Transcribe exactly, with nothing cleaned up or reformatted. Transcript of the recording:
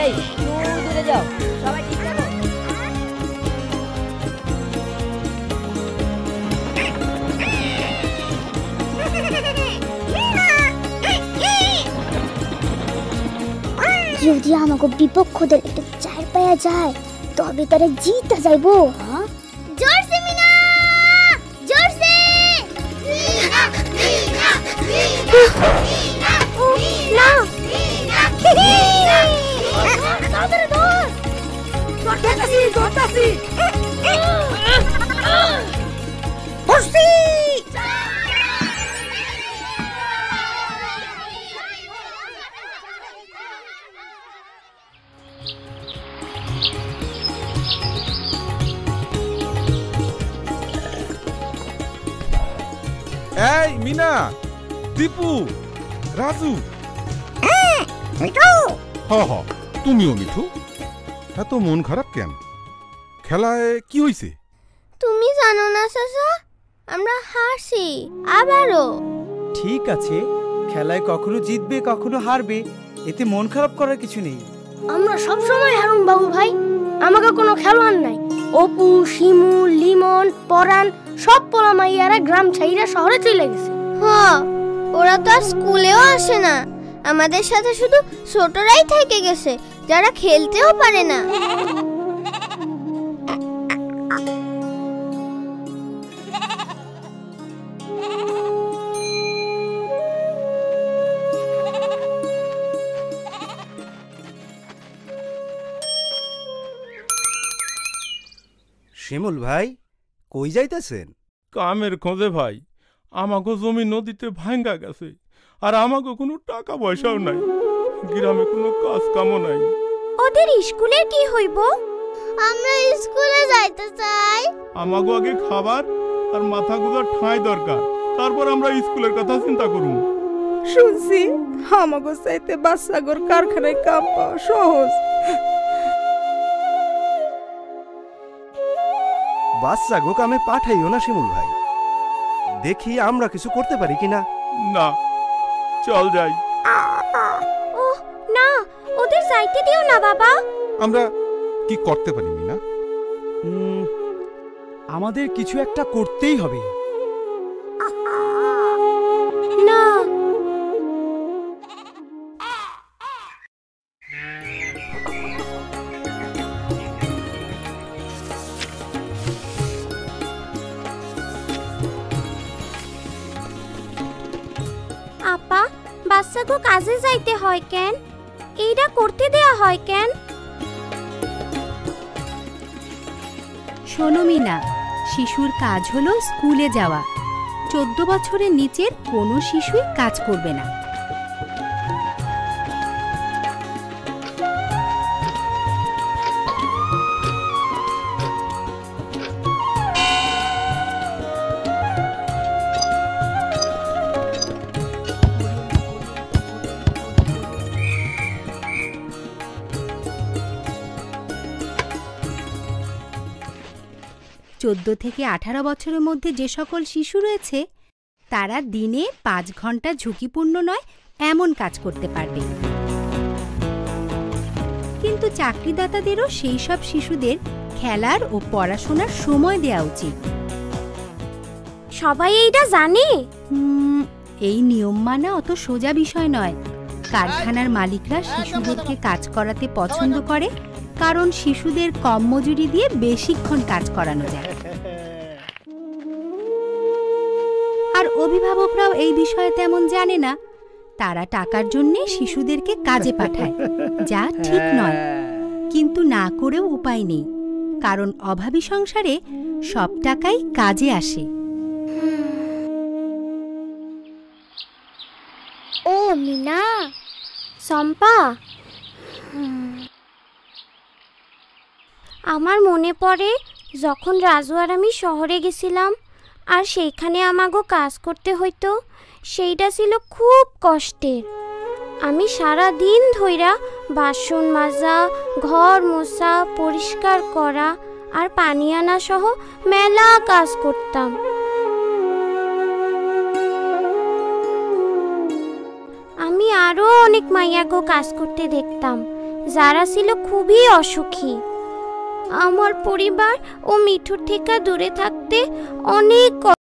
এই দূরে যাও, সবাই ঠিক থাকো। যদি আমাকে বিপক্ষ দল একটা চার পায়া যায় তবে তারা জিতে যাইবো। জোরসে মিনা, জোরসে মিনা, মিনা, মিনা, না মিনা, মিনা, তাড়াতাড়ি ধর, ধরতাছি ধরতাছি, বসি। এই মিনা, দীপু, রাজু। মিঠু, হ হ তুমিও মিঠু। এত মন খারাপ কেন? খেলায় কি হইছে? তুমি জানো না চাচা, আমরা হারছি আবারও। ঠিক আছে, খেলায় কখনো জিতবে কখনো হারবে, এতে মন খারাপ করার কিছু নেই। আমরা সব সময় হারুন বাবু ভাই, আমাকে কোনো খেলোয়াড় নাই। অপু, শিমু, লিমন, পরান সব পোলা মাইয়ারা গ্রাম ছাইরা শহরে চলে গেছে। হ্যাঁ, ওরা তো আর স্কুলেও আসে না, আমাদের সাথে শুধু ছোটরাই থেকে গেছে যারা খেলতেও পারে না। শিমুল ভাই, কই যাইতেছেন? কামের খোঁজে ভাই। আমাকে জমি নদীতে ভাঙ্গা গেছে, আর আমাকে কোনো টাকা পয়সাও নাই, গ্রামে কোনো কাজ কামও নাই। ওদের স্কুলের কি হইব? আমরা স্কুলে যাইতে চাই। আমাকে আগে খাবার আর মাথা গুজার ঠাঁই দরকার, তারপর আমরা স্কুলের কথা চিন্তা করুন। শুনছি আমাকে চাইতে বাচ্চাগর কারখানায় কাম পাওয়া সহজ। বাচ্চা গো কামে পাঠাইও না শিমুল ভাই, দেখি আমরা কিছু করতে পারি কিনা। না, চল যাই। ওহ না, ওদের যাইতে দিও না বাবা। আমরা কি করতে পারি না? আমাদের কিছু একটা করতেই হবে। না, আপা, বাচ্চাকে কাজে যাইতে হয় কেন? এইটা করতে দেয়া হয় কেন? শোনো মিনা, শিশুর কাজ হলো স্কুলে যাওয়া। চোদ্দ বছরের নিচের কোনো শিশুই কাজ করবে না। চোদ্দ থেকে আঠারো বছরের মধ্যে যে সকল শিশু রয়েছে তারা দিনে পাঁচ ঘন্টা ঝুঁকিপূর্ণ নয় এমন কাজ করতে পারবে। কিন্তু চাকরিদাতাদেরও সেই সব শিশুদের খেলার ও পড়াশোনার সময় দেওয়া উচিত। সবাই এইটা জানে? এই নিয়ম মানা অত সোজা বিষয় নয়। কারখানার মালিকরা শিশুদেরকে কাজ করাতে পছন্দ করে, কারণ শিশুদের কম মজুরি দিয়ে বেশিক্ষণ কাজ করানো যায়। আর অভিভাবকরাও এই বিষয়ে তেমন জানে না, তারা টাকার জন্যে শিশুদেরকে কাজে পাঠায়, যা ঠিক নয়। কিন্তু না করেও উপায় নেই, কারণ অভাবী সংসারে সব টাকাই কাজে আসে। ও মিনা, সম্পা, আমার মনে পড়ে যখন রাজু আর আমি শহরে গেছিলাম আর সেইখানে আমাগো কাজ করতে হইতো, সেইটা ছিল খুব কষ্টের। আমি সারা দিন ধইরা বাসন মাজা, ঘর মোছা, পরিষ্কার করা আর পানি আনা সহ মেলা কাজ করতাম। আমি আরো অনেক মাইয়াগো কাজ করতে দেখতাম, যারা ছিল খুবই অসুখী। আমার পরিবার ও মিঠুর থেকে দূরে থাকতে অনেক